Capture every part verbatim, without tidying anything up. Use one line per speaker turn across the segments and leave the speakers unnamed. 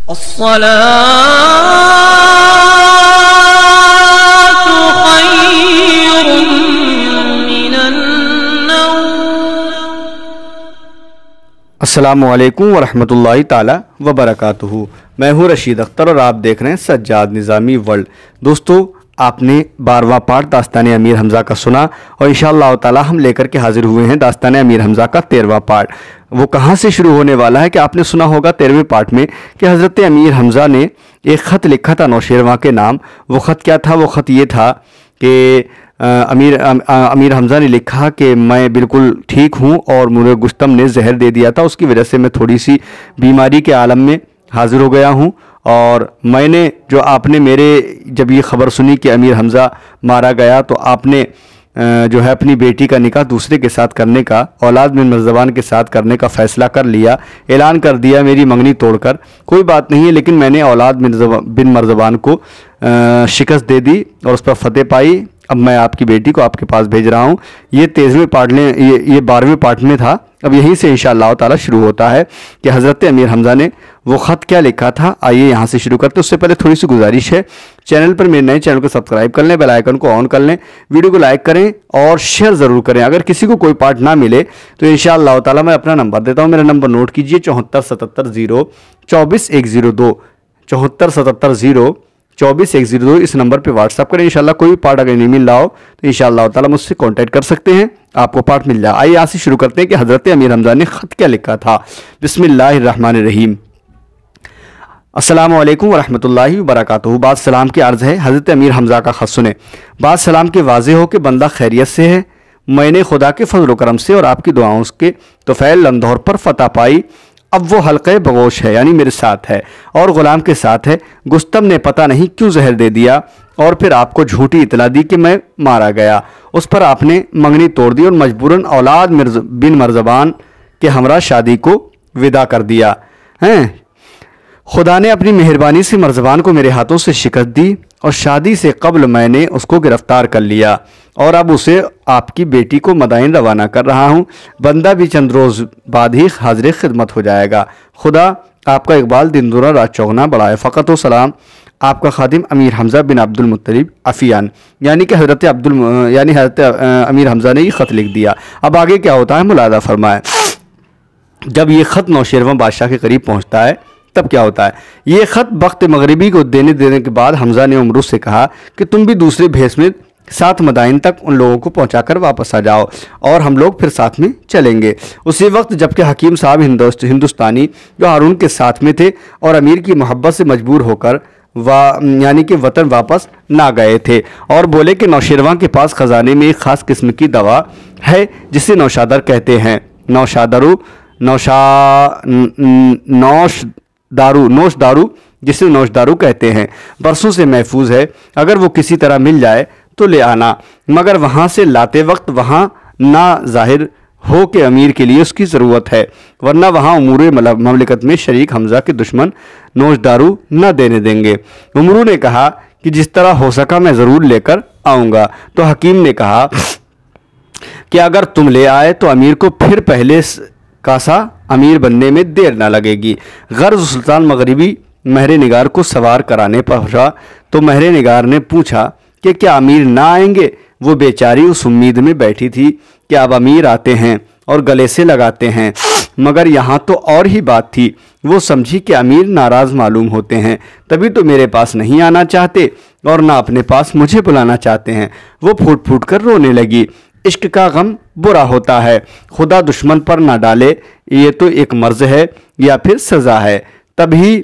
अस्सलातु खैरुम मिनन नौम।
अस्सलामु अलैकुम वरहमतुल्लाहि ताला वबरकातुहू। मैं हूँ रशीद अख्तर और आप देख रहे हैं सज्जाद निज़ामी वर्ल्ड। दोस्तों, आपने बारहवां पार्ट दास्तान अमीर हमज़ा का सुना और इंशाअल्लाह ताला हम लेकर के हाजिर हुए हैं दास्तान अमीर हमज़ा का तेरहवां पार्ट। वो कहाँ से शुरू होने वाला है कि आपने सुना होगा तेरहवें पार्ट में कि हज़रत अमीर हमज़ा ने एक ख़त लिखा था नौशेरवां के नाम। वो ख़त क्या था? वो ख़त ये था कि अमीर अमीर हमज़ा ने लिखा कि मैं बिल्कुल ठीक हूँ और मुझे गुस्तम ने जहर दे दिया था, उसकी वजह से मैं थोड़ी सी बीमारी के आलम में हाजिर हो गया हूँ। और मैंने जो आपने मेरे जब ये ख़बर सुनी कि अमीर हमज़ा मारा गया तो आपने जो है अपनी बेटी का निकाह दूसरे के साथ करने का, औलाद बिन मर्ज़बान के साथ करने का फ़ैसला कर लिया, ऐलान कर दिया मेरी मंगनी तोड़कर। कोई बात नहीं है, लेकिन मैंने औलाद बिन मर्ज़बान को शिकस्त दे दी और उस पर फतेह पाई। अब मैं आपकी बेटी को आपके पास भेज रहा हूँ। ये तेईसवें पार्ट में ये ये बारहवें पार्ट में था। अब यहीं से इंशाअल्लाह ताला शुरू होता है कि हज़रत अमीर हमज़ा ने वो ख़त क्या लिखा था। आइए यहाँ से शुरू करते हैं। उससे पहले थोड़ी सी गुजारिश है, चैनल पर मेरे नए चैनल को सब्सक्राइब कर लें, बेल आइकन को ऑन कर लें, वीडियो को लाइक करें और शेयर ज़रूर करें। अगर किसी को कोई पार्ट ना मिले तो इंशाअल्लाह ताला मैं अपना नंबर देता हूँ। मेरा नंबर नोट कीजिए, चौहत्तर सतहत्तर ज़ीरो चौबीस एक ज़ीरो दो चौहत्तर सतहत्तर ज़ीरो चौबीस एक जीरो दो। इस नंबर पे व्हाट्सअप करें। इंशाल्लाह कोई पार्ट अगर नहीं मिल रहा हो तो इंशाल्लाह ताला मुझसे कांटेक्ट कर सकते हैं, आपको पार्ट मिल जाए। आइए यहाँ से शुरू करते हैं कि हज़रत अमीर हमज़ा ने ख़त क्या लिखा था। बिस्मिल्लाहिर्रहमानिर्रहीम। अस्सलामु अलैकुम वरहमतुल्लाहि वबरकातुहू। बाद सलाम की अर्ज़ है। हज़रत अमीर हमज़ा का ख़त सुने। बाद सलाम के वाज़ेह हो कि बंदा खैरियत से है। मैंने खुदा के फजल व करम से और आपकी दुआओं के तुफ़ैल लंदौर पर फ़तह पाई। अब वो हल्क़े बगोश है, यानी मेरे साथ है और ग़ुलाम के साथ है। गुस्तम ने पता नहीं क्यों जहर दे दिया और फिर आपको झूठी इतला दी कि मैं मारा गया। उस पर आपने मंगनी तोड़ दी और मजबूरन औलाद बिन मर्ज़बान के हमरा शादी को विदा कर दिया हैं। खुदा ने अपनी मेहरबानी से मर्ज़बान को मेरे हाथों से शिकस्त दी और शादी से कब्ल मैंने उसको गिरफ़्तार कर लिया और अब उसे आपकी बेटी को मदाइन रवाना कर रहा हूँ। बंदा भी चंद रोज़ बाद ही हाजिर खिदमत हो जाएगा। खुदा आपका इकबाल दिन दुरा रात चौगना बढ़ाए। फ़क़त व सलाम, आपका खादिम अमीर हमज़ा बिन अब्दुल मुत्तलिब अफ़ियान। यानी कि हज़रत अब्दुल यानी हज़रत अमीर हमज़ा ने ये ख़त लिख दिया। अब आगे क्या होता है मुलादा फरमाए। जब ये ख़त नौशेरवां बादशाह के करीब पहुँचता है तब क्या होता है। ये ख़त वक्त मगरिबी को देने देने के बाद हमज़ा ने उमरू से कहा कि तुम भी दूसरे भेस में सात मदाइन तक उन लोगों को पहुंचाकर वापस आ जाओ और हम लोग फिर साथ में चलेंगे। उसी वक्त जबकि हकीम साहब हिंदुस्तानी जो हारून के साथ में थे और अमीर की मोहब्बत से मजबूर होकर वा यानी कि वतन वापस ना गए थे और बोले कि नौशेरवां के पास ख़जाने में एक ख़ास किस्म की दवा है जिसे नौशादर कहते हैं। नौशादरू नौशा नौश दारू नोश दारू जिसे नोश दारू कहते हैं, बरसों से महफूज है। अगर वो किसी तरह मिल जाए तो ले आना, मगर वहाँ से लाते वक्त वहाँ ना जाहिर हो कि अमीर के लिए उसकी ज़रूरत है, वरना वहाँ उमूर ममलिकत में शरीक हमज़ा के दुश्मन नोश दारू न देने देंगे। उमरू ने कहा कि जिस तरह हो सका मैं ज़रूर लेकर आऊँगा। तो हकीम ने कहा कि अगर तुम ले आए तो अमीर को फिर पहले का सा अमीर बनने में देर ना लगेगी। गर्ज सुल्तान मगरिबी महरे निगार को सवार कराने पहुँचा तो महरे निगार ने पूछा कि क्या अमीर ना आएंगे। वो बेचारी उस उम्मीद में बैठी थी कि अब अमीर आते हैं और गले से लगाते हैं, मगर यहाँ तो और ही बात थी। वो समझी कि अमीर नाराज़ मालूम होते हैं, तभी तो मेरे पास नहीं आना चाहते और ना अपने पास मुझे बुलाना चाहते हैं। वो फूट फूट कर रोने लगी। इश्क का गम बुरा होता है, खुदा दुश्मन पर ना डाले, ये तो एक मर्ज़ है या फिर सज़ा है। तभी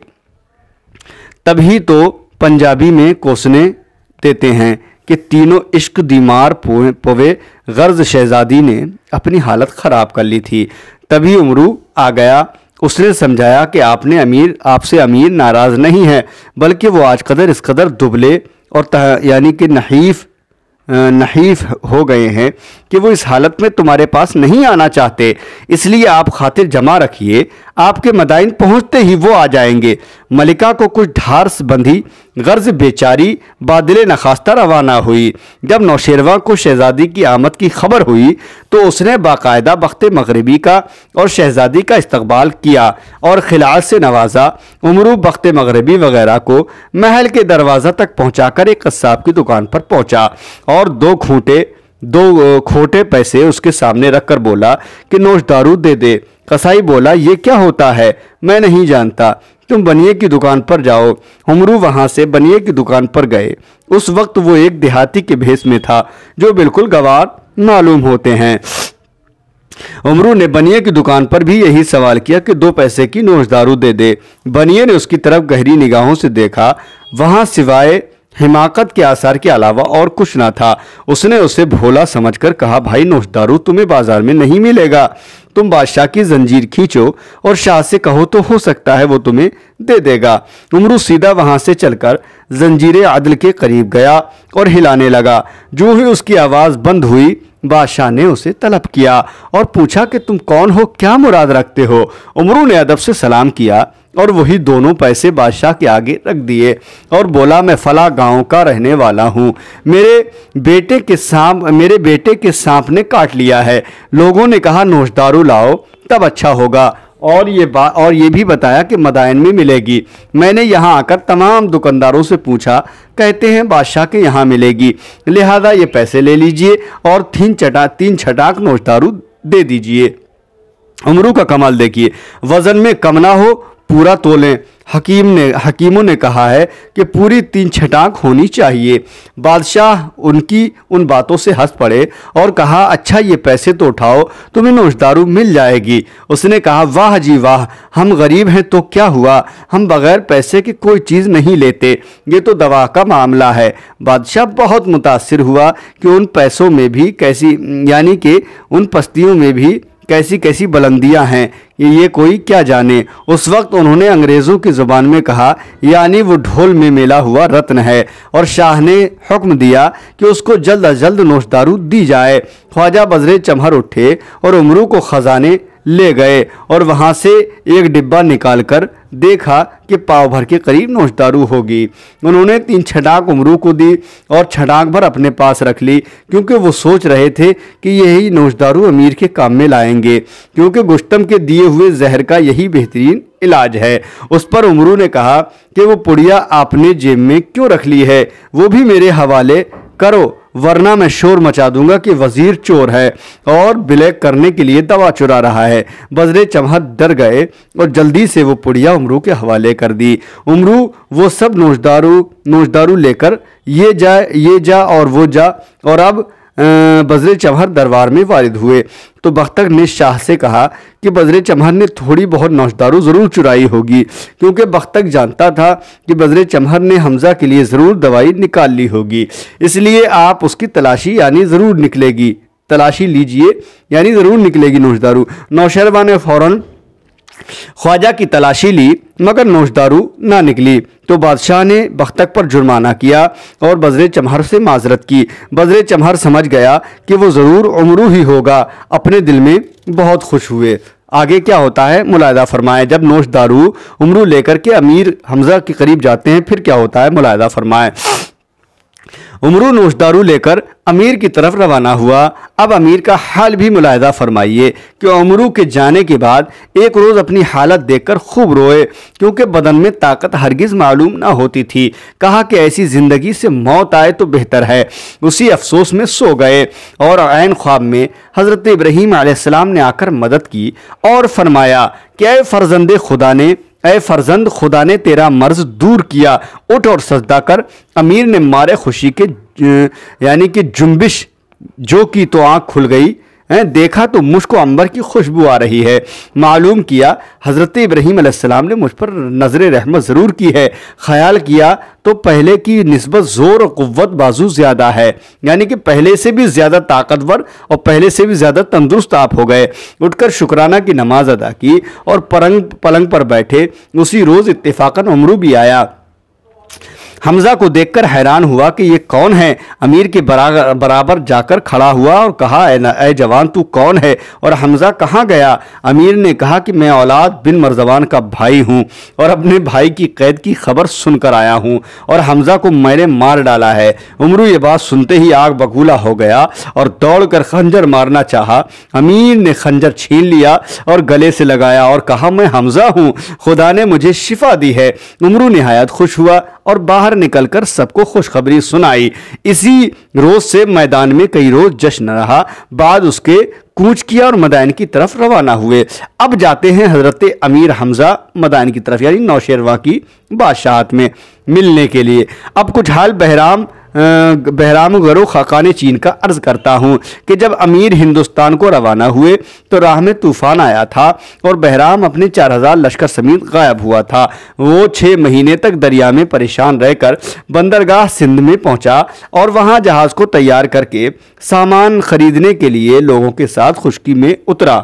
तभी तो पंजाबी में कोसने देते हैं कि तीनों इश्क दीमार पोवे। गर्ज शहजादी ने अपनी हालत ख़राब कर ली थी। तभी उमरू आ गया। उसने समझाया कि आपने अमीर आपसे अमीर नाराज़ नहीं है, बल्कि वो आज कदर इस कदर दुबले और यानी कि नहीफ़ नहीफ हो गए हैं कि वो इस हालत में तुम्हारे पास नहीं आना चाहते। इसलिए आप खातिर जमा रखिए, आपके मदाइन पहुंचते ही वो आ जाएंगे। मलिका को कुछ ढार्स बंधी गर्ज बेचारी बादिल नखास्ता रवाना हुई। जब नौशेरवा को शहजादी की आमद की खबर हुई तो उसने बाकायदा वक्त मगरिबी का और शहजादी का इस्तकबाल किया और खिलात से नवाजा। उमरू वक्त मगरिबी वगैरह को महल के दरवाज़ा तक पहुंचाकर एक कस्साब की दुकान पर पहुंचा और दो खूंटे दो खोटे पैसे उसके सामने रखकर बोला कि नोशदारू दे दे। कसाई बोला, ये क्या होता है? मैं नहीं जानता, तुम बनिए की दुकान पर जाओ। उमरू वहां से बनिए की दुकान पर गए। उस वक्त वो एक देहाती के भेष में था जो बिल्कुल गवार मालूम होते हैं। उमरू ने बनिए की दुकान पर भी यही सवाल किया कि दो पैसे की नोशदारू दे दे। बनिए ने उसकी तरफ गहरी निगाहों से देखा। वहां सिवाय हिमाकत के आसार के अलावा और कुछ ना था। उसने उसे भोला समझकर कहा, भाई नोशदारू तुम्हें बाजार में नहीं मिलेगा। तुम बादशाह की जंजीर खींचो और शाह से कहो तो हो सकता है वो तुम्हें दे देगा। उमरू सीधा वहां से चलकर जंजीर अदल के करीब गया और हिलाने लगा। जो ही उसकी आवाज़ बंद हुई बादशाह ने उसे तलब किया और पूछा कि तुम कौन हो, क्या मुराद रखते हो? उमरू ने अदब से सलाम किया और वही दोनों पैसे बादशाह के आगे रख दिए और बोला, मैं फला गांव का रहने वाला हूँ। मेरे बेटे के सांप मेरे बेटे के सांप ने काट लिया है। लोगों ने कहा नोशदारू लाओ तब अच्छा होगा और ये बा और ये भी बताया कि मदायन में मिलेगी। मैंने यहाँ आकर तमाम दुकानदारों से पूछा, कहते हैं बादशाह के यहाँ मिलेगी, लिहाजा ये पैसे ले लीजिए और तीन चटा तीन छटाक नोशदारू दे दीजिए। उमरू का कमाल देखिए, वजन में कम ना हो, पूरा तोलें। हकीम ने हकीमों ने कहा है कि पूरी तीन छटाक होनी चाहिए। बादशाह उनकी उन बातों से हंस पड़े और कहा, अच्छा ये पैसे तो उठाओ, तुम्हें नोशदारू मिल जाएगी। उसने कहा, वाह जी वाह, हम गरीब हैं तो क्या हुआ, हम बगैर पैसे के कोई चीज़ नहीं लेते, ये तो दवा का मामला है। बादशाह बहुत मुतासिर हुआ कि उन पैसों में भी कैसी यानी कि उन पस्तियों में भी कैसी कैसी बुलंदियां हैं कि ये कोई क्या जाने। उस वक्त उन्होंने अंग्रेज़ों की ज़ुबान में कहा, यानी वो ढोल में मिला हुआ रत्न है, और शाह ने हुक्म दिया कि उसको जल्द अज जल्द नोशदारू दी जाए। ख्वाजा बजरे चमहर उठे और उमरू को ख़जाने ले गए और वहाँ से एक डिब्बा निकालकर देखा कि पाव भर के करीब नोशदारू होगी। उन्होंने तीन छटाक उमरू को दी और छटाक भर अपने पास रख ली, क्योंकि वो सोच रहे थे कि यही नोशदारू अमीर के काम में लाएंगे, क्योंकि गुश्तम के दिए हुए जहर का यही बेहतरीन इलाज है। उस पर उमरू ने कहा कि वो पुड़िया आपने जेब में क्यों रख ली है, वो भी मेरे हवाले करो, वरना मैं शोर मचा दूंगा कि वजीर चोर है और ब्लैक करने के लिए दवा चुरा रहा है। बजरे चमहर डर गए और जल्दी से वो पुड़िया उमरू के हवाले कर दी। उमरू वो सब नोशदारू नोशदारू लेकर ये जा ये जा और वो जा, और अब बजरे चमहर दरबार में वारिद हुए तो बख्तर ने शाह से कहा कि बजरे चमहर ने थोड़ी बहुत नौशदारू ज़रूर चुराई होगी, क्योंकि बख्तर जानता था कि बजरे चमहर ने हमज़ा के लिए ज़रूर दवाई निकाल ली होगी, इसलिए आप उसकी तलाशी यानी ज़रूर निकलेगी तलाशी लीजिए यानी ज़रूर निकलेगी नौशदारू। नौशरवा ने फ़ौरन ख्वाजा की तलाशी ली मगर नोशदारू ना निकली तो बादशाह ने बख्तक पर जुर्माना किया और बजरे चमहर से माजरत की। बजरे चमहर समझ गया कि वो ज़रूर उमरू ही होगा, अपने दिल में बहुत खुश हुए। आगे क्या होता है मुलाहिदा फरमाएं। जब नोशदारू उमरू लेकर के अमीर हमज़ा के करीब जाते हैं फिर क्या होता है मुलाहिदा फरमाएं। उमरू नोशदारू लेकर अमीर की तरफ रवाना हुआ। अब अमीर का हाल भी मुलाहिदा फरमाइए कि उमरू के जाने के बाद एक रोज़ अपनी हालत देखकर खूब रोए, क्योंकि बदन में ताकत हरगिज़ मालूम ना होती थी। कहा कि ऐसी ज़िंदगी से मौत आए तो बेहतर है। उसी अफसोस में सो गए और ऐन ख्वाब में हज़रत इब्राहीम अलैहिस्सलाम ने आकर मदद की और फरमाया कि ऐ फर्जंदे खुदा ने ऐ फर्जंद खुदा ने तेरा मर्ज दूर किया, उठ और सजदा कर। अमीर ने मारे खुशी के यानी कि जुम्बिश जो की तो आँख खुल गई है, देखा तो मुझको अंबर की खुशबू आ रही है। मालूम किया हज़रत इब्राहीम अलैहिस्सलाम ने मुझ पर नज़र रहमत ज़रूर की है। ख्याल किया तो पहले की निस्बत ज़ोर और क़ुव्वत बाजू ज़्यादा है, यानी कि पहले से भी ज़्यादा ताकतवर और पहले से भी ज़्यादा तंदुरुस्त आप हो गए। उठकर शुक्राना की नमाज अदा की और पलंग पलंग पर बैठे। उसी रोज़ इत्तेफाकन उमरू भी आया। हमजा को देखकर हैरान हुआ कि ये कौन है। अमीर के बराबर बराबर जाकर खड़ा हुआ और कहा, ए जवान तू कौन है और हमजा कहाँ गया? अमीर ने कहा कि मैं औलाद बिन मरजबान का भाई हूँ और अपने भाई की कैद की खबर सुनकर आया हूँ और हमजा को मैंने मार डाला है। उमरू ये बात सुनते ही आग बबूला हो गया और दौड़कर खंजर मारना चाहा। अमीर ने खंजर छीन लिया और गले से लगाया और कहा, मैं हमजा हूँ, खुदा ने मुझे शिफा दी है। उमरू निहायत खुश हुआ और बाहर निकलकर सबको खुशखबरी सुनाई। इसी रोज से मैदान में कई रोज जश्न रहा। बाद उसके कूच किया और मदाइन की तरफ रवाना हुए। अब जाते हैं हजरत अमीर हमजा मदाइन की तरफ, यानी नौशेरवा की बादशाहत में मिलने के लिए। अब कुछ हाल बहराम बहराम गरो खाकान चीन का अर्ज करता हूँ कि जब अमीर हिंदुस्तान को रवाना हुए तो राह में तूफान आया था और बहराम अपने चार हजार लश्कर समेत गायब हुआ था। वो छः महीने तक दरिया में परेशान रहकर बंदरगाह सिंध में पहुंचा और वहां जहाज़ को तैयार करके सामान खरीदने के लिए लोगों के साथ खुशकी में उतरा।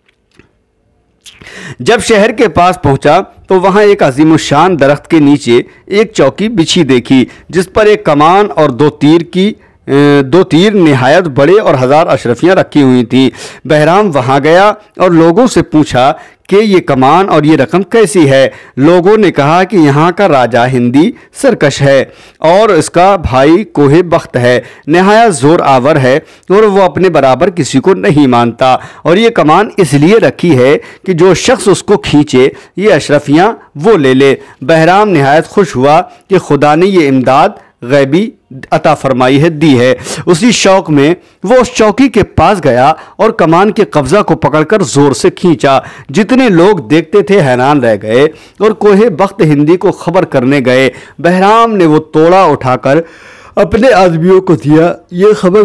जब शहर के पास पहुंचा तो वहां एक अजीमुशान दरख्त के नीचे एक चौकी बिछी देखी जिस पर एक कमान और दो तीर की दो तीर निहायत बड़े और हजार अशरफियां रखी हुई थी। बहराम वहां गया और लोगों से पूछा कि ये कमान और ये रकम कैसी है। लोगों ने कहा कि यहाँ का राजा हिंदी सरकश है और इसका भाई कोहे बख्त है, नहायत जोर आवर है और वो अपने बराबर किसी को नहीं मानता और ये कमान इसलिए रखी है कि जो शख्स उसको खींचे ये अशरफियाँ वो ले ले। बहराम नहायत खुश हुआ कि खुदा ने ये इमदाद गैबी अता फरमाई है दी है। उसी शौक में वो उस चौकी के पास गया और कमान के कब्जा को पकड़कर जोर से खींचा। जितने लोग देखते थे हैरान रह गए और कोहे बख्त हिंदी को खबर करने गए। बहराम ने वो तोड़ा उठाकर अपने आदमियों को दिया। ये खबर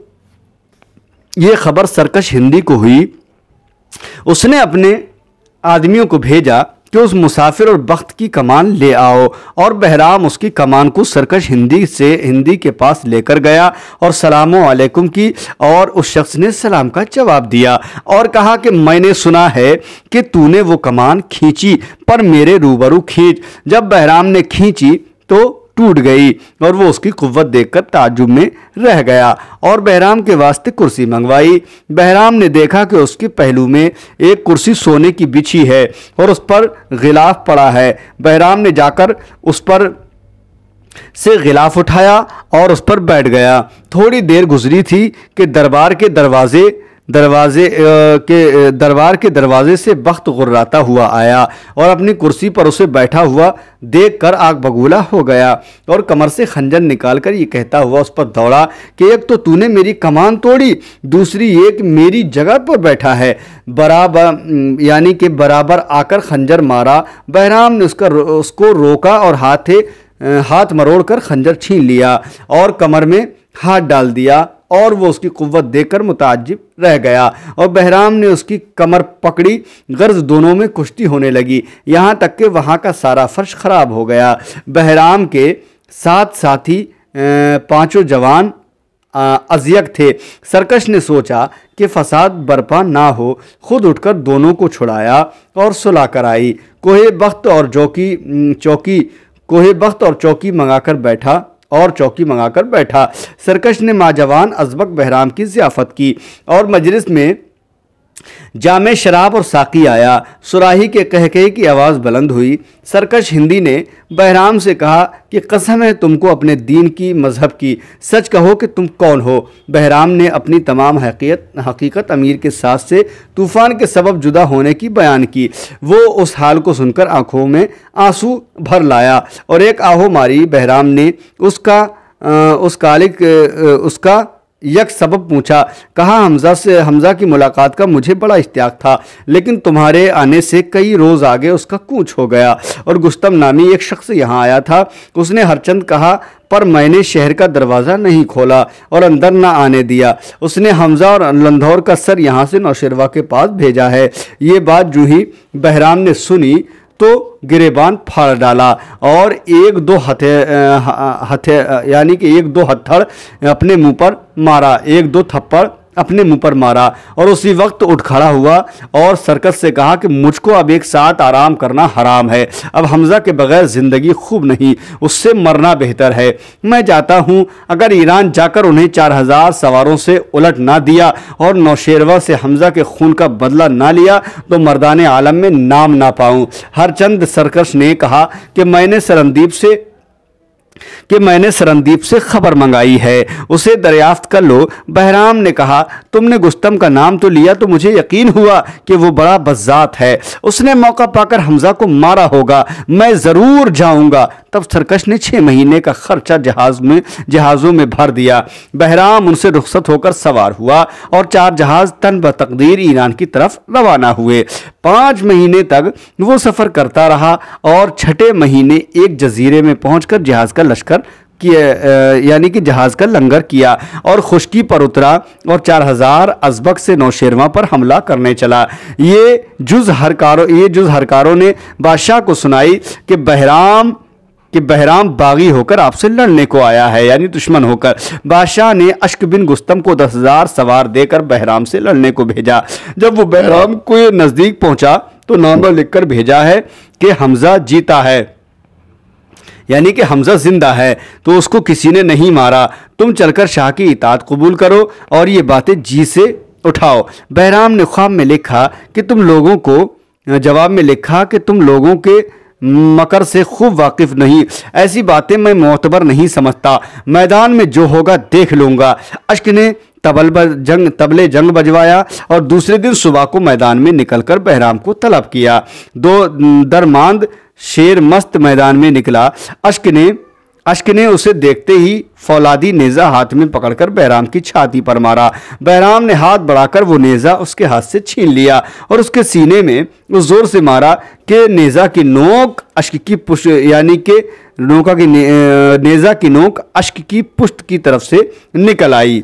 ये खबर सरकश हिंदी को हुई। उसने अपने आदमियों को भेजा कि उस मुसाफिर और बख्त की कमान ले आओ और बहराम उसकी कमान को सरकश हिंदी से हिंदी के पास लेकर गया और सलामो अलैकुम की और उस शख्स ने सलाम का जवाब दिया और कहा कि मैंने सुना है कि तूने वो कमान खींची पर मेरे रूबरू खींच। जब बहराम ने खींची तो टूट गई और वो उसकी कुव्वत देखकर ताज्जुब में रह गया और बहराम के वास्ते कुर्सी मंगवाई। बहराम ने देखा कि उसके पहलू में एक कुर्सी सोने की बिछी है और उस पर गिलाफ पड़ा है। बहराम ने जाकर उस पर से गिलाफ उठाया और उस पर बैठ गया। थोड़ी देर गुजरी थी कि दरबार के दरवाजे दरवाजे के दरबार के दरवाजे से बख्त गुर्राता हुआ आया और अपनी कुर्सी पर उसे बैठा हुआ देखकर आग बगूला हो गया और कमर से खंजर निकालकर ये कहता हुआ उस पर दौड़ा कि एक तो तूने मेरी कमान तोड़ी, दूसरी एक मेरी जगह पर बैठा है। बराबर यानी कि बराबर आकर खंजर मारा। बहराम ने उसका उसको रोका और हाथे हाथ मरोड़कर खंजर छीन लिया और कमर में हाथ डाल दिया और वो उसकी कुव्वत देखकर मुताज्जिब रह गया और बहराम ने उसकी कमर पकड़ी। गर्ज दोनों में कुश्ती होने लगी, यहाँ तक कि वहाँ का सारा फर्श खराब हो गया। बहराम के साथ साथी पांचों जवान अजियक थे। सरकश ने सोचा कि फसाद बर्पा ना हो, खुद उठकर दोनों को छुड़ाया और सुलह कराई। कोहे बख्त और चौकी चौकी कोहे बख्त और चौकी मंगाकर बैठा और चौकी मंगाकर बैठा। सरकश ने माजवान अजबक बहराम की ज़ियाफ़त की और मजलिस में जामे शराब और साकी आया। सुराही के कहकहे की आवाज़ बुलंद हुई। सरकश हिंदी ने बहराम से कहा कि कसम है तुमको अपने दीन की, मजहब की, सच कहो कि तुम कौन हो। बहराम ने अपनी तमाम हकीकत हकीकत अमीर के साथ से तूफ़ान के सबब जुदा होने की बयान की। वो उस हाल को सुनकर आंखों में आंसू भर लाया और एक आहो मारी। बहराम ने उसका आ, उस कालिक उसका यक सबब पूछा। कहा, हमजा से हमजा की मुलाकात का मुझे बड़ा इश्तियाक था, लेकिन तुम्हारे आने से कई रोज़ आगे उसका कूच हो गया और गुस्तम नामी एक शख्स यहाँ आया था। उसने हरचंद कहा पर मैंने शहर का दरवाज़ा नहीं खोला और अंदर ना आने दिया। उसने हमजा और लंधौर का सर यहाँ से नौशेरवा के पास भेजा है। ये बात जो ही बहराम ने सुनी तो गिरेबान फाड़ डाला और एक दो हथे हथे यानी कि एक दो हथड़ अपने मुंह पर मारा, एक दो थप्पड़ अपने मुंह पर मारा और उसी वक्त उठ खड़ा हुआ और सर्कस से कहा कि मुझको अब एक साथ आराम करना हराम है। अब हमजा के बगैर ज़िंदगी खूब नहीं, उससे मरना बेहतर है। मैं जाता हूँ, अगर ईरान जाकर उन्हें चार हजार सवारों से उलट ना दिया और नौशेरवा से हमजा के खून का बदला ना लिया तो मर्दाने आलम में नाम ना पाऊँ। हरचंद सरकश ने कहा कि मैंने सरंदीप से कि मैंने सरंदीप से खबर मंगाई है, उसे दरियाफ्त कर लो। बहराम ने कहा, तुमने गुस्तम का नाम तो लिया तो मुझे यकीन हुआ कि वो बड़ा बज़्ज़ात है, उसने मौका पाकर हमजा को मारा होगा, मैं ज़रूर जाऊंगा। तब सरकश ने छः महीने का खर्चा जहाज में जहाज़ों में भर दिया। बहराम उनसे रुखसत होकर सवार हुआ और चार जहाज़ तन ब तकदीर ईरान की तरफ रवाना हुए। पाँच महीने तक वो सफ़र करता रहा और छठे महीने एक जजीरे में पहुंचकर जहाज़ का लश्कर किया, यानी कि जहाज़ का लंगर किया और खुश्की पर उतरा और चार हजार अजबक से नौशेरवा पर हमला करने चला। ये जुज़ हरकारों ये जुज़ हरकारों ने बादशाह को सुनाई कि बहराम कि बहराम बागी होकर आपसे लड़ने को आया है, यानी दुश्मन होकर। बादशाह ने अश्क बिन गुस्तम को दस हजार सवार देकर बहराम से लड़ने को भेजा। जब वो बहराम को नज़दीक पहुंचा तो नामा लिखकर भेजा है कि हमजा जीता है, यानी कि हमजा जिंदा है, तो उसको किसी ने नहीं मारा। तुम चलकर शाह की इताअत कबूल करो और ये बातें जी से उठाओ। बहराम ने ख्वाब में लिखा कि तुम लोगों को जवाब में लिखा कि तुम लोगों के मकर से खूब वाकिफ नहीं, ऐसी बातें मैं मोतबर नहीं समझता, मैदान में जो होगा देख लूँगा। अश्क ने तबल जंग तबले जंग बजवाया और दूसरे दिन सुबह को मैदान में निकलकर बहराम को तलब किया। दो दरमांद शेर मस्त मैदान में निकला। अश्क ने अश्क ने उसे देखते ही फौलादी नेज़ा हाथ में पकड़कर बहराम की छाती पर मारा। बहराम ने हाथ बढ़ाकर वो नेज़ा उसके हाथ से छीन लिया और उसके सीने में उस जोर से मारा कि नेज़ा की नोक अश्क की पुष्ट यानी कि नोका की ने, नेज़ा की नोक अश्क की पुष्ट की तरफ से निकल आई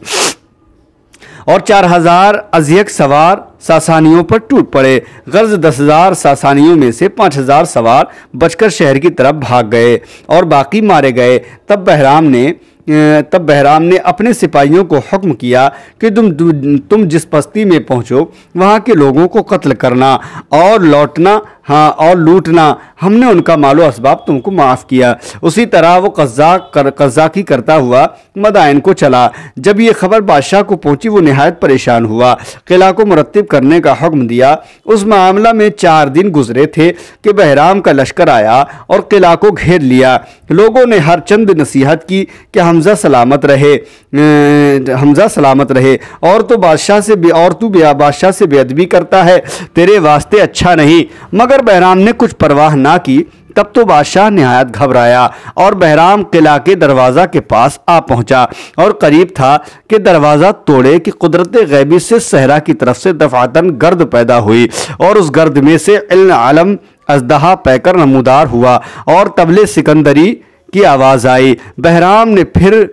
और चार हजार अजियक सवार सासानियों पर टूट पड़े। गर्ज दस हजार सासानियों में से पाँच हजार सवार बचकर शहर की तरफ भाग गए और बाकी मारे गए। तब बहराम ने तब बहराम ने अपने सिपाहियों को हुक्म किया कि तुम तुम जिस बस्ती में पहुंचो वहां के लोगों को कत्ल करना और लौटना हाँ और लूटना, हमने उनका मालो असबाब तुमको माफ़ किया। उसी तरह वो कज़्ज़ा कर कज़्ज़ाकी करता हुआ मदाइन को चला। जब ये खबर बादशाह को पहुंची वो निहायत परेशान हुआ, किला को मुरत्तिब करने का हुक्म दिया। उस मामला में चार दिन गुजरे थे कि बहराम का लश्कर आया और किला को घेर लिया। लोगों ने हर चंद नसीहत की कि हमजा सलामत रहे हमजा सलामत रहे और तो बादशाह से और तू बादशाह से बेअदबी करता है, तेरे वास्ते अच्छा नहीं। मगर बहराम ने कुछ परवाह ना की। तब तो बादशाह निहायत घबराया और बहराम किला के दरवाज़ा के पास आ पहुंचा और करीब था कि दरवाज़ा तोड़े कि कुदरत गैबी से सहरा की तरफ से दफातन गर्द पैदा हुई और उस गर्द में से इल्म आलम अजदहा पैकर नमूदार हुआ और तबले सिकंदरी की आवाज़ आई। बहराम ने फिर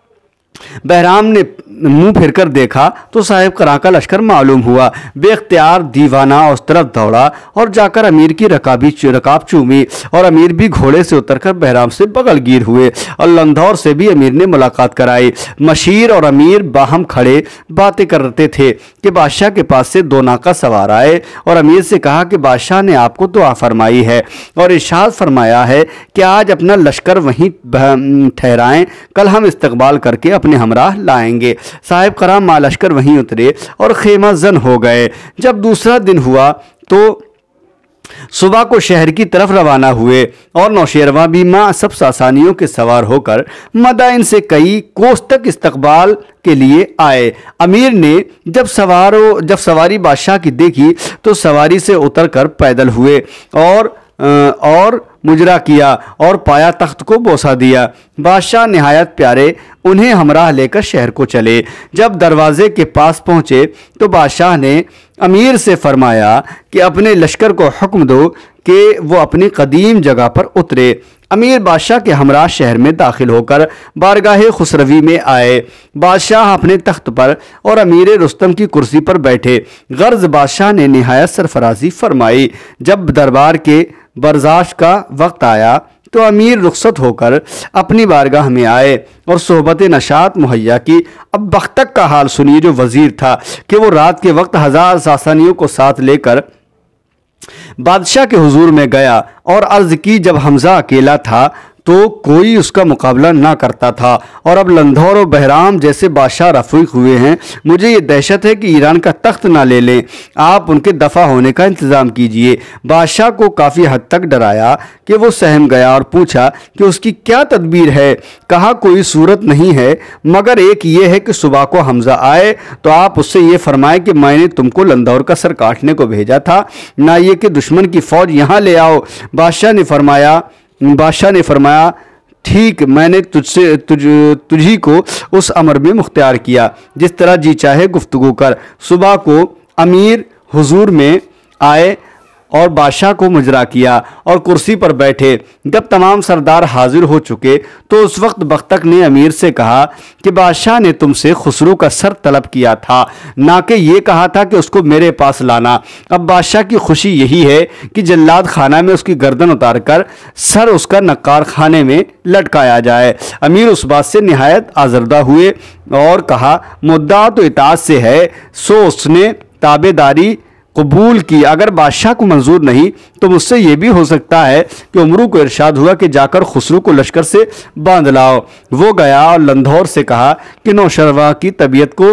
बहराम ने मुंह फिरकर देखा तो साहिब करा का लश्कर मालूम हुआ। बेख्तियार दीवाना उस तरफ दौड़ा और जाकर अमीर की रकाबी रकाब चूमी और अमीर भी घोड़े से उतरकर बहराम से बगलगीर हुए और लंधौर से भी अमीर ने मुलाकात कराई। मशीर और अमीर बाहम खड़े बातें करते थे कि बादशाह के पास से दो नाका सवार आए और अमीर से कहा कि बादशाह ने आपको दुआ फरमाई है और इरशाद फरमाया है कि आज अपना लश्कर वहीं ठहराएं, कल हम इस्तकबाल करके अपने हमराह लाएंगे। साहिब कराम मालश्कर वहीं उतरे और खेमा जन हो गए। जब दूसरा दिन हुआ तो सुबह को शहर की तरफ रवाना हुए और नौशेरवा भी मां सब सासानियों के सवार होकर मदाइन से कई कोस तक इस्तकबाल के लिए आए। अमीर ने जब सवारों जब सवारी बादशाह की देखी तो सवारी से उतरकर पैदल हुए और और मुजरा किया और पाया तख्त को बोसा दिया। बादशाह निहायत प्यारे उन्हें हमराह लेकर शहर को चले। जब दरवाजे के पास पहुँचे तो बादशाह ने अमीर से फरमाया कि अपने लश्कर को हुक्म दो कि वो अपनी कदीम जगह पर उतरे। अमीर बादशाह के हमराह शहर में दाखिल होकर बारगाह खुसरवी में आए। बादशाह अपने तख्त पर और अमीर रुस्तम की कुर्सी पर बैठे। गर्ज बादशाह ने निहायत सरफराजी फरमाई। जब दरबार के बर्दाश्त का वक्त आया तो अमीर रुखसत होकर अपनी बारगाह में आए और सोहबत नशात मुहैया की। अब बख्तक का हाल सुनिए जो वजीर था कि वो रात के वक्त हजार सासानियों को साथ लेकर बादशाह के हुजूर में गया और अर्ज की। जब हमजा अकेला था तो कोई उसका मुकाबला ना करता था और अब लंधौर और बहराम जैसे बादशाह रफीक हुए हैं। मुझे ये दहशत है कि ईरान का तख्त ना ले लें, आप उनके दफ़ा होने का इंतज़ाम कीजिए। बादशाह को काफ़ी हद तक डराया कि वो सहम गया और पूछा कि उसकी क्या तदबीर है। कहा कोई सूरत नहीं है मगर एक ये है कि सुबह को हमजा आए तो आप उससे ये फरमाएं कि मैंने तुमको लंधौर का सर काटने को भेजा था, ना ये कि दुश्मन की फ़ौज यहाँ ले आओ। बादशाह ने फरमाया बादशाह ने फरमाया ठीक, मैंने तुझसे तुझ तुझी को उस अमर में मुख्तियार किया, जिस तरह जी चाहे गुफ्तगू कर। सुबह को अमीर हुजूर में आए और बादशाह को मुजरा किया और कुर्सी पर बैठे। जब तमाम सरदार हाजिर हो चुके तो उस वक्त बख्तक ने अमीर से कहा कि बादशाह ने तुमसे खुसरू का सर तलब किया था, ना कि ये कहा था कि उसको मेरे पास लाना। अब बादशाह की खुशी यही है कि जल्लाद खाना में उसकी गर्दन उतार कर सर उसका नक्कार खाने में लटकाया जाए। अमीर उस बात से निहायत आजरदा हुए और कहा मुद्दा तो इताअत से है, सो उसने ताबेदारी कबूल की। अगर बादशाह को मंजूर नहीं तो मुझसे यह भी हो सकता है कि उमरू को इरशाद हुआ कि जाकर खुसरू को लश्कर से बांध लाओ। वो गया और लंधौर से कहा कि नौशरवा की तबीयत को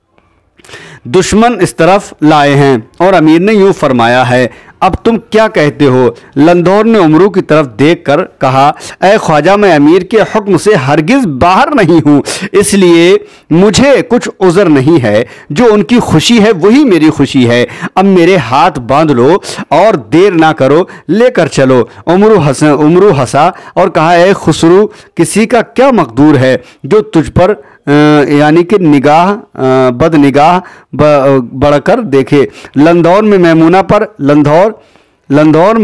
दुश्मन इस तरफ लाए हैं और अमीर ने यूं फरमाया है, अब तुम क्या कहते हो। लंधौर ने उमरू की तरफ देखकर कहा, ऐ ख्वाजा मैं अमीर के हुक्म से हरगिज बाहर नहीं हूँ, इसलिए मुझे कुछ उज़र नहीं है। जो उनकी खुशी है वही मेरी खुशी है। अब मेरे हाथ बांध लो और देर ना करो, लेकर चलो। उमरू हंस उमरू हंसा और कहा, ऐ खुसरू किसी का क्या मकदूर है जो तुझ पर यानी कि निगाह बद निगाह बढ़कर देखे। लंधौर में मैमूना पर लंधौर लंधौर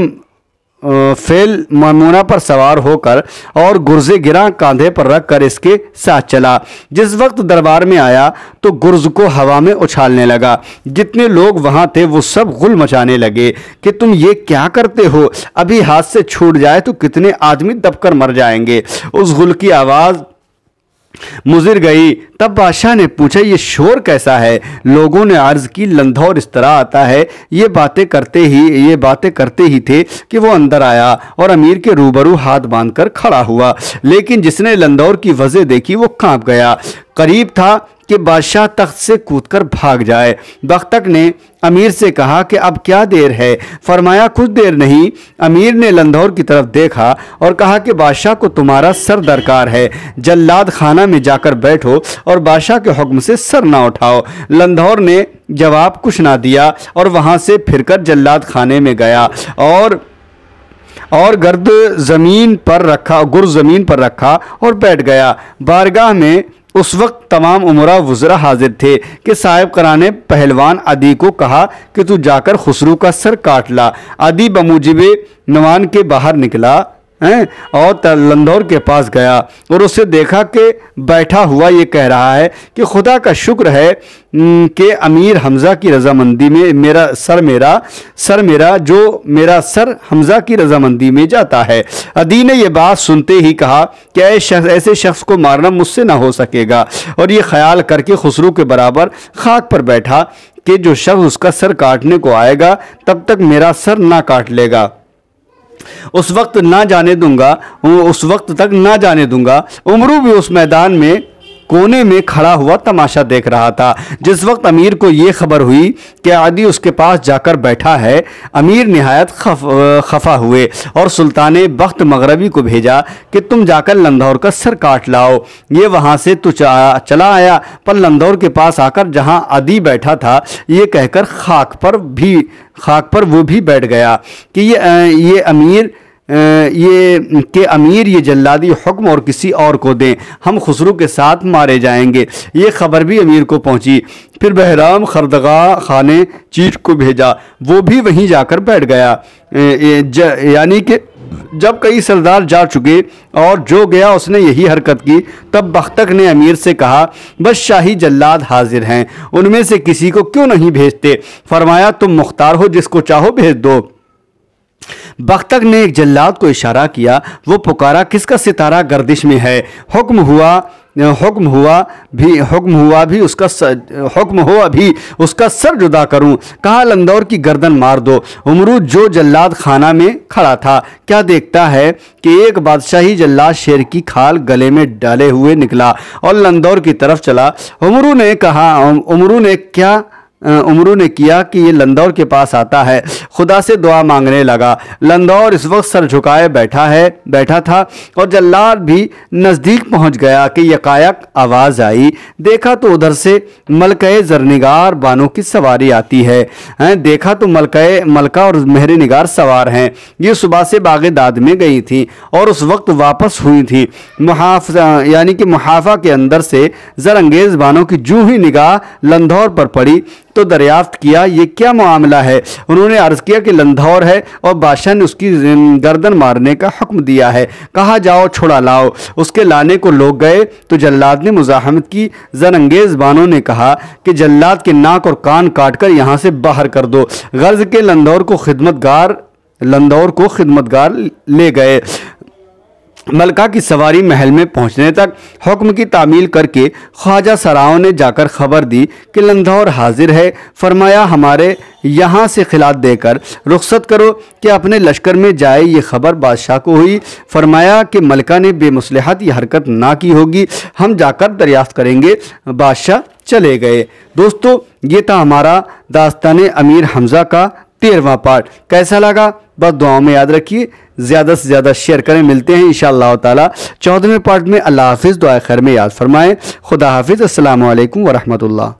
फेल मैमूना पर सवार होकर और गुर्जे गिरा कांधे पर रख कर इसके साथ चला। जिस वक्त दरबार में आया तो गुर्ज को हवा में उछालने लगा। जितने लोग वहां थे वो सब गुल मचाने लगे कि तुम ये क्या करते हो, अभी हाथ से छूट जाए तो कितने आदमी दबकर मर जाएंगे। उस गुल की आवाज़ मुजिर गई। तब बादशाह ने पूछा, ये शोर कैसा है। लोगों ने अर्ज की, लंधौर इस तरह आता है। ये बातें करते ही ये बातें करते ही थे कि वो अंदर आया और अमीर के रूबरू हाथ बांधकर खड़ा हुआ। लेकिन जिसने लंधौर की वजह देखी वो कांप गया। करीब था कि बादशाह तख्त से कूदकर भाग जाए। बख्तक ने अमीर से कहा कि अब क्या देर है। फरमाया कुछ देर नहीं। अमीर ने लंधौर की तरफ देखा और कहा कि बादशाह को तुम्हारा सर दरकार है, जल्लाद खाना में जाकर बैठो और बादशाह के हुक्म से सर ना उठाओ। लंधौर ने जवाब कुछ ना दिया और वहां से फिरकर जल्लाद खाने में गया और और गर्द जमीन पर रखा गुर जमीन पर रखा और बैठ गया। बारगाह में उस वक्त तमाम उमरा वज़रा हाजिर थे कि साहिब कराने पहलवान अदी को कहा कि तू जाकर खुसरू का सर काट ला। अदी बमूजिबे नवान के बाहर निकला हैं और लंधौर के पास गया और उसे देखा कि बैठा हुआ ये कह रहा है कि खुदा का शुक्र है कि अमीर हमज़ा की रजामंदी में मेरा सर मेरा सर मेरा जो मेरा सर हमज़ा की रजामंदी में जाता है। अदी ने यह बात सुनते ही कहा कि ऐसे शख्स को मारना मुझसे ना हो सकेगा और ये ख्याल करके खुसरू के बराबर खाक पर बैठा कि जो शख्स उसका सर काटने को आएगा तब तक मेरा सर ना काट लेगा, उस वक्त ना जाने दूंगा उस वक्त तक ना जाने दूंगा। उमरू भी उस मैदान में कोने में खड़ा हुआ तमाशा देख रहा था। जिस वक्त अमीर को ये खबर हुई कि आदि उसके पास जाकर बैठा है, अमीर निहायत खफ, खफा हुए और सुल्तान बख्त मगरबी को भेजा कि तुम जाकर लंधौर का सर काट लाओ। ये वहाँ से तो चला आया पर लंधौर के पास आकर जहाँ आदि बैठा था ये कहकर खाक पर भी खाक पर वो भी बैठ गया कि ये ये अमीर ये के अमीर ये जल्लादी हुक्म और किसी और को दें, हम खुसरू के साथ मारे जाएंगे। ये खबर भी अमीर को पहुंची। फिर बहराम खरदगा खाने चीट को भेजा, वो भी वहीं जाकर बैठ गया। यानी कि जब कई सरदार जा चुके और जो गया उसने यही हरकत की। तब बख्तक ने अमीर से कहा, बस शाही जल्लाद हाजिर हैं, उनमें से किसी को क्यों नहीं भेजते। फरमाया तुम मुख्तार हो, जिसको चाहो भेज दो। बख्तक ने एक जल्लाद को इशारा किया। वो पुकारा, किसका सितारा गर्दिश में है? हुक्म हुआ हुक्म हुआ भी हुक्म हुआ भी उसका हुक्म हो अभी उसका सर जुदा करूं। कहा, लंदौर की गर्दन मार दो। उमरू जो जल्लाद खाना में खड़ा था, क्या देखता है कि एक बादशाही जल्लाद शेर की खाल गले में डाले हुए निकला और लंदौर की तरफ चला। उमरू ने कहा उमरू ने क्या उमरू ने किया कि ये लंदौर के पास आता है। खुदा से दुआ मांगने लगा। लंदौर इस वक्त सर झुकाए बैठा है बैठा था और जल्लाद भी नज़दीक पहुंच गया कि यकायक आवाज़ आई। देखा तो उधर से मलके ज़रनिगार बानों की सवारी आती है। हैं देखा तो मलके मलका और मेहर निगार सवार हैं। ये सुबह से बागेदाद में गई थी और उस वक्त वापस हुई थी। मुहाफ यानी कि मुहाफा के अंदर से ज़रअंगेज़ बानों की जूं ही निगाह लंदौर पर पड़ी तो दरियाफ्त किया, ये क्या मामला है? उन्होंने अर्ज़ किया कि लंदौर है और बादशाह ने उसकी गर्दन मारने का हुक्म दिया है। कहा, जाओ छुड़ा लाओ। उसके लाने को लोग गए तो जल्लाद ने मुज़ाहमत की। ज़रअंगेज़ बानों ने कहा कि जल्लाद के नाक और कान काट कर यहाँ से बाहर कर दो। गर्ज के लंदौर को खिदमतगार लंदौर को खिदमतगार ले गए। मलका की सवारी महल में पहुंचने तक हुक्म की तामील करके ख्वाजा सराओं ने जाकर खबर दी कि लंदौर हाजिर है। फरमाया, हमारे यहाँ से खिलात देकर रुखसत करो कि अपने लश्कर में जाए। ये खबर बादशाह को हुई। फरमाया कि मलका ने बेमुसलहत ये हरकत ना की होगी, हम जाकर दरियाफ्त करेंगे। बादशाह चले गए। दोस्तों, ये था हमारा दास्तान अमीर हमज़ा का तेरहवां पार्ट। कैसा लगा बस दुआओं में याद रखिए, ज़्यादा से ज़्यादा शेयर करें। मिलते हैं इंशाअल्लाह ताला चौदहवें पार्ट में। अल्लाह हाफिज़, दुआ खैर में याद फरमाएं। खुदा हाफिज़। अस्सलामु अलैकुम वरहमतुल्लाह।